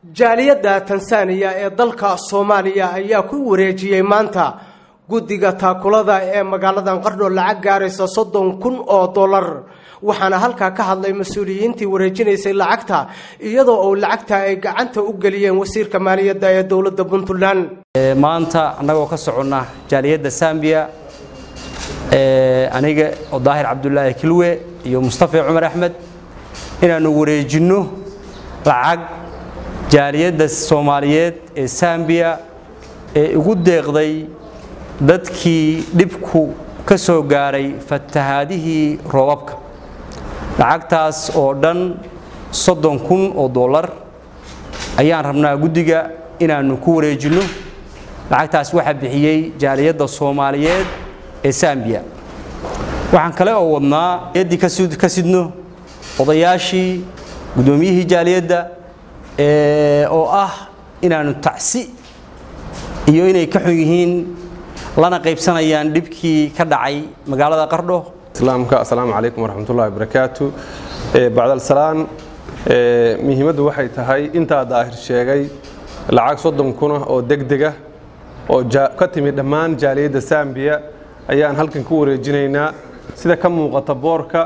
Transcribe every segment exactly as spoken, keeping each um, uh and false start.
jaaliyadda Tansaaniya ee dalka Soomaaliya ayaa ku wareejiyay maanta guddiga taakulada ee magaalada Qardho lacag gaaraysa soddon kun oo dollar waxaana halka ka hadlay mas'uuliyiintii wareejinaysay lacagta iyadoo oo lacagta ay gacanta u galiyeen wasiirka maaliyadda ee dawladda Puntland maanta anagoo ka socona jaaliyadda Zambia ee aniga Daahir Cabdullaahi Kilwe iyo Mustafa Umar Ahmed inaanu wareejino lacag jaaliyadda Soomaaliyeed ee Zambia ee ugu deeqday dadkii dhibku ka soo gaaray fatahaadihii roobabka lacagtaas oo dhan soddon kun oo dollar ayaan rabnaa guddiga inaanu ku wareejino lacagtaas waxa bixiyay jaaliyadda Soomaaliyeed ee Zambia waxaan kale oo wadnaa yadii ka soo ka sidno odayaashii gudoomiyihii jaaliyadda ee oo ah inaanu tacsi iyo inay ka xun yihiin lana qaybsanayaan dhibkii ka dhacay magaalada Qardho islaamka assalaamu calaykum waraxmatullaahi wabarakaatu ee bacda salaan ee muhiimadu waxay tahay inta daahir sheegay lacag soddon kun oo degdeg ah oo ka timid dhammaan jaaliyadda Zambia ayaan halkan ku wareejinaynaa sida ka muuqata boorka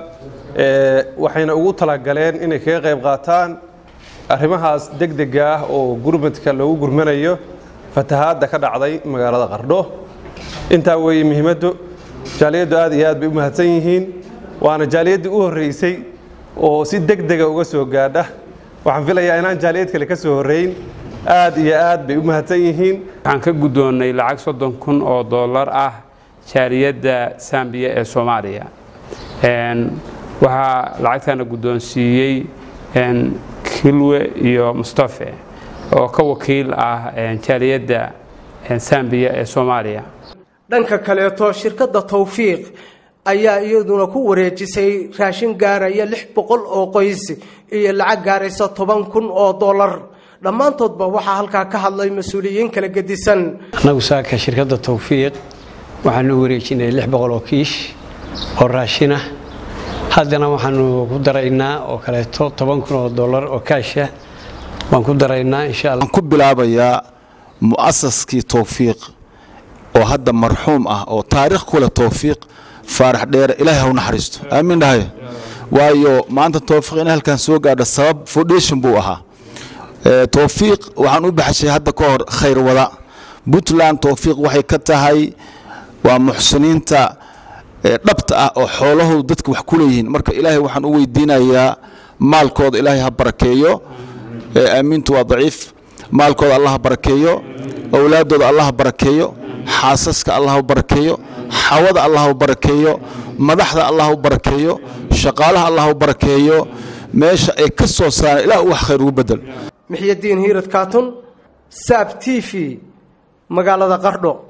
ee waxayna ugu talagaleen inay ka qayb qaataan arrimahaas degdega ah oo gurmadka lagu gurmanayo fatahaadda ka dhacday magaalada Qardho inta way muhiimadu jaaliyaddu aad iyo aad bay u mahadsan yihiin waana jaaliyadii u horeysay oo si degdeg ah uga soo gaadha waxaan filayaa inaan jaaliyad kale ka soo horeyn aad iyo aad bay u mahadsan yihiin waxaan ka gudoonay lacag soddon kun oo dollar ah jaaliyadda Zambia ee Soomaaliya een waxa lacagtana gudoonsiiyay een Kilwe iyo Mustafa oo ka wakiil ah jaaliyadda Zambia ee Soomaaliya dhanka kale to shirkadda Tawfiiq ayaa iyaduna ku wareejisay raashin gaaraya lix boqol oo qoys iyo lacag gaaraysa toban kun oo dollar dhamaantoodba waxa halka ka hadlay mas'uuliyiin kala gedisan anagu saaka shirkadda Tawfiiq waxaanu wareejinay lix boqol oo kiish oo raashin ah haddana waxaanu ku daraynaa oo kale toban kun oo dollar oo cash ah waan ku daraynaa insha Allah ku bilaabayaa muassaskii Tawfiiq oo hadda marxuum ah oo taariikh kula Tawfiiq faarax dheer ilaahay ha u naxariisto aamin dhahay waayo maanta Tawfiiq in halkan soo gaadho sabab foundation buu ahaa ee Tawfiiq waxaan u baxshay hadda ka hor khayr wada Puntland Tawfiiq waxay ka tahay waa muxsiniinta dhabta ah oo xoolahoodu dadku wax ku leeyihiin marka ilaahay waxaan u weydiinayaa maalkooda ilaahay ha barakeeyo aamintu waa daciif maalkooda Allah ha barakeeyo awlaadooda Allah ha barakeeyo xaasaska Allah ha barakeeyo xawada Allah ha barakeeyo madaxda Allah ha barakeeyo shaqaalaha Allah ha barakeeyo meesha ay ka soo saaraan ilaa wax khayr ugu bedel Mixyadiin Hiirad Kaatun Sab T V magaalada Qardho.